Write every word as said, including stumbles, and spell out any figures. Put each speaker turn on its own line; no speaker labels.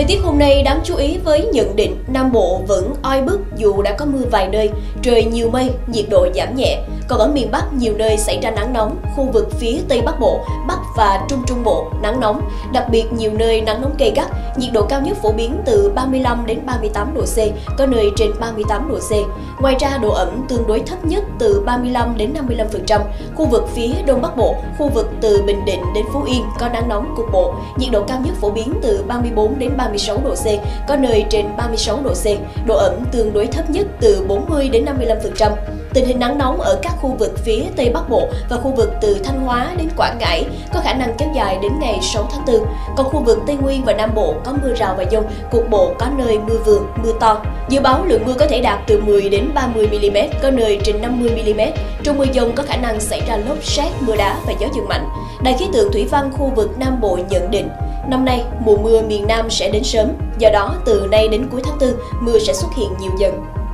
tiết hôm nay đáng chú ý với nhận định Nam Bộ vẫn oi bức dù đã có mưa vài nơi, trời nhiều mây, nhiệt độ giảm nhẹ. Còn ở miền Bắc nhiều nơi xảy ra nắng nóng, khu vực phía Tây Bắc Bộ, Bắc và Trung Trung Bộ nắng nóng, đặc biệt nhiều nơi nắng nóng gay gắt, nhiệt độ cao nhất phổ biến từ ba mươi lăm đến ba mươi tám độ C, có nơi trên ba mươi tám độ C. Ngoài ra độ ẩm tương đối thấp nhất từ ba mươi lăm đến năm mươi lăm phần trăm. Khu vực phía Đông Bắc Bộ, khu vực từ Bình Định đến Phú Yên có nắng nóng cục bộ, nhiệt độ cao nhất phổ biến từ ba mươi bốn đến ba mươi sáu độ C, có nơi trên ba mươi sáu độ C. Độ ẩm tương đối thấp nhất từ bốn mươi đến năm mươi lăm phần trăm. Tình hình nắng nóng ở các khu vực phía Tây Bắc Bộ và khu vực từ Thanh Hóa đến Quảng Ngãi có khả năng kéo dài đến ngày sáu tháng tư. Còn khu vực Tây Nguyên và Nam Bộ có mưa rào và dông, cục bộ có nơi mưa vừa, mưa to. Dự báo lượng mưa có thể đạt từ mười đến ba mươi mi li mét, có nơi trên năm mươi mi li mét. Trong mưa dông có khả năng xảy ra lốc sét, mưa đá và gió giật mạnh. Đài khí tượng thủy văn khu vực Nam Bộ nhận định, năm nay mùa mưa miền Nam sẽ đến sớm, do đó từ nay đến cuối tháng tư, mưa sẽ xuất hiện nhiều dần.